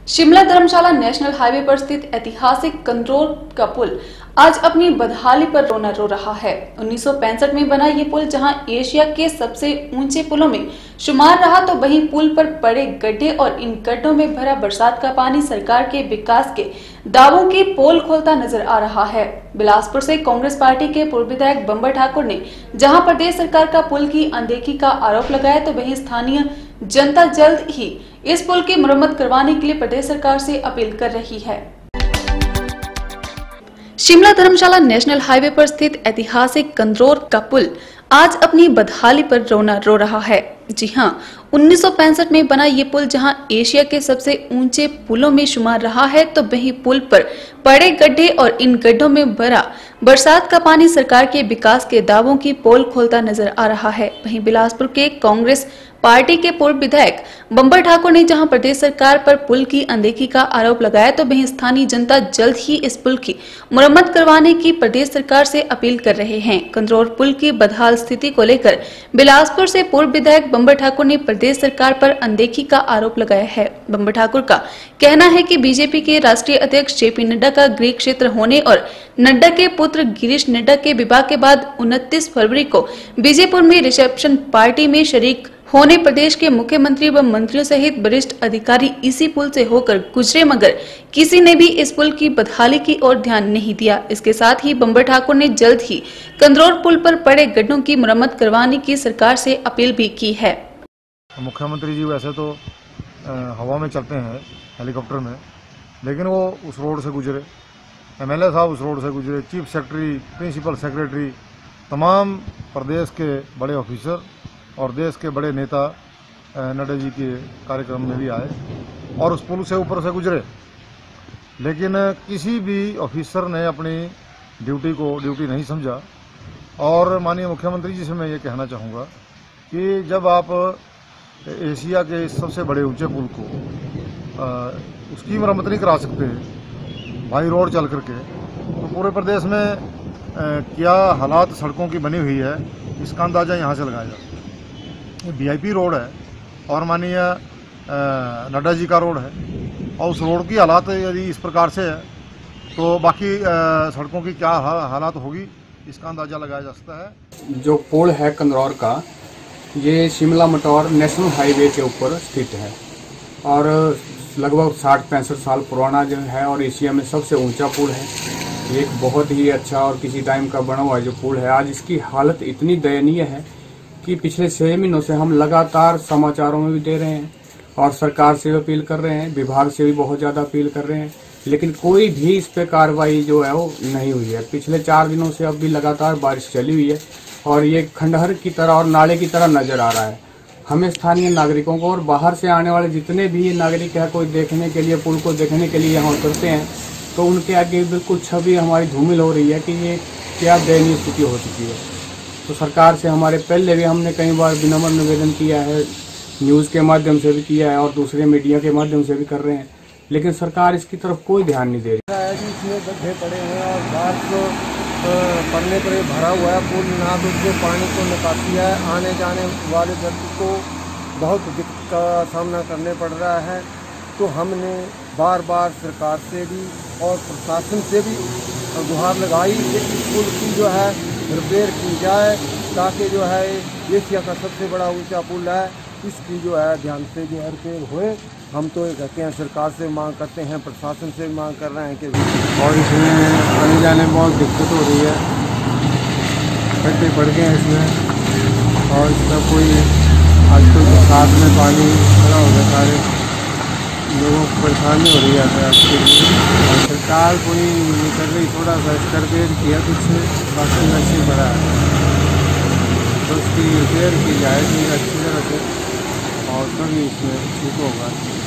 Shimla Dharamshala national highway पर स्थित ऐतिहासिक कंदरौर का पुल आज अपनी बदहाली पर रोना रो रहा है। 1965 में बना ये पुल जहां एशिया के सबसे ऊंचे पुलों में शुमार रहा, तो वहीं पुल पर पड़े गड्ढे और इन गड्ढों में भरा बरसात का पानी सरकार के विकास के दावों की पोल खोलता नजर आ रहा है। बिलासपुर से कांग्रेस पार्टी के पूर्व विधायक बंबर ठाकुर ने जहां प्रदेश सरकार का पुल की अनदेखी का आरोप लगाया, तो वहीं स्थानीय जनता जल्द ही इस पुल की मरम्मत करवाने के लिए प्रदेश सरकार से अपील कर रही है। शिमला धर्मशाला नेशनल हाईवे पर स्थित ऐतिहासिक कंदरौर का पुल आज अपनी बदहाली पर रोना रो रहा है। जी हां, 1965 में बना ये पुल जहां एशिया के सबसे ऊंचे पुलों में शुमार रहा है, तो वहीं पुल पर पड़े गड्ढे और इन गड्ढों में भरा बरसात का पानी सरकार के विकास के दावों की पोल खोलता नजर आ रहा है। वहीं बिलासपुर के कांग्रेस पार्टी के पूर्व विधायक बंबर ठाकुर ने जहां प्रदेश सरकार पर पुल की अनदेखी का आरोप लगाया, तो वहीं स्थानीय जनता जल्द ही इस पुल की मरम्मत करवाने की प्रदेश सरकार से अपील कर रहे हैं। कंदरौर पुल की बदहाल स्थिति को लेकर बिलासपुर से पूर्व विधायक बंबर ठाकुर ने प्रदेश सरकार पर अनदेखी का आरोप लगाया है। बंबर ठाकुर का कहना है कि बीजेपी के राष्ट्रीय अध्यक्ष जेपी नड्डा का गृह क्षेत्र होने और नड्डा के पुत्र गिरीश नड्डा के विवाह के बाद 29 फरवरी को बीजेपुर में रिसेप्शन पार्टी में शरीक होने प्रदेश के मुख्यमंत्री व मंत्रियों सहित वरिष्ठ अधिकारी इसी पुल से होकर गुजरे, मगर किसी ने भी इस पुल की बदहाली की ओर ध्यान नहीं दिया। इसके साथ ही बंबर ठाकुर ने जल्द ही कंदरौर पुल पर पड़े गड्ढों की मरम्मत करवाने की सरकार से अपील भी की है। मुख्यमंत्री जी वैसे तो हवा में चलते हैं हेलीकॉप्टर में, लेकिन वो उस रोड से गुजरे, एमएलए साहब उस रोड से गुजरे, चीफ सेक्रेटरी, प्रिंसिपल सेक्रेटरी, तमाम प्रदेश के बड़े ऑफिसर और देश के बड़े नेता नड्डा जी के कार्यक्रम में भी आए और उस पुल से ऊपर से गुजरे, लेकिन किसी भी ऑफिसर ने अपनी ड्यूटी नहीं समझा। और माननीय मुख्यमंत्री जी से मैं ये कहना चाहूँगा कि जब आप एशिया के सबसे बड़े ऊंचे पुल को उसकी मरम्मत नहीं करा सकते बाई रोड चल करके, तो पूरे प्रदेश में क्या हालात सड़कों की बनी हुई है इसका अंदाज़ा यहाँ से लगाया जाता है। ये वीआईपी रोड है और माननीय नड्डा जी का रोड है, और उस रोड की हालात यदि इस प्रकार से है तो बाकी सड़कों की क्या हालात होगी इसका अंदाज़ा लगाया जा सकता है। जो पुल है कंदरौर का, ये शिमला मटौर नेशनल हाईवे के ऊपर स्थित है और लगभग 60-65 साल पुराना जो है और एशिया में सबसे ऊंचा पुल है। एक बहुत ही अच्छा और किसी टाइम का बना हुआ जो पुल है, आज इसकी हालत इतनी दयनीय है कि पिछले 6 महीनों से हम लगातार समाचारों में भी दे रहे हैं और सरकार से भी अपील कर रहे हैं, विभाग से भी बहुत ज़्यादा अपील कर रहे हैं, लेकिन कोई भी इस पे कार्रवाई जो है वो नहीं हुई है। पिछले 4 दिनों से अब भी लगातार बारिश चली हुई है और ये खंडहर की तरह और नाले की तरह नजर आ रहा है। हमें स्थानीय नागरिकों को और बाहर से आने वाले जितने भी ये नागरिक है कोई देखने के लिए पुल को देखने के लिए यहाँ उतरते हैं, तो उनके आगे बिल्कुल छवि हमारी धूमिल हो रही है कि ये क्या दयनीय स्थिति हो चुकी है। तो सरकार से हमारे पहले भी हमने कई बार विनम्र निवेदन किया है, न्यूज़ के माध्यम से भी किया है और दूसरे मीडिया के माध्यम से भी कर रहे हैं, लेकिन सरकार इसकी तरफ कोई ध्यान नहीं दे रही है। इसमें गड्ढे पड़े हैं और बारिश को पड़ने पर भरा हुआ है पुल, ना तो उसके पानी को निकासी है, आने जाने वाले व्यक्ति को बहुत दिक्कत का सामना करने पड़ रहा है। तो हमने बार बार सरकार से भी और प्रशासन से भी गुहार लगाई कि इस पुल की जो है रिपेयर की जाए, ताकि जो है एशिया का सबसे बड़ा ऊंचा पुल है इसकी जो है ध्यान से जो है रिपेयर होए। हम तो ये कहते हैं, सरकार से मांग करते हैं, प्रशासन से मांग कर रहे हैं कि और इसमें आने जाने में बहुत दिक्कत हो रही है, गड्ढे पड़ गए हैं इसमें और इसका कोई आजकल तो साथ में पानी भरा हो गया, सारे लोगों को परेशानी हो रही है आपके लिए। और सरकार कोई ये कर रही, थोड़ा सा रिपेयर किया कुछ बाकी वैसे बड़ा है, तो उसकी रिपेयर की जाए अच्छी तरह से और तभी इसमें ठीक होगा।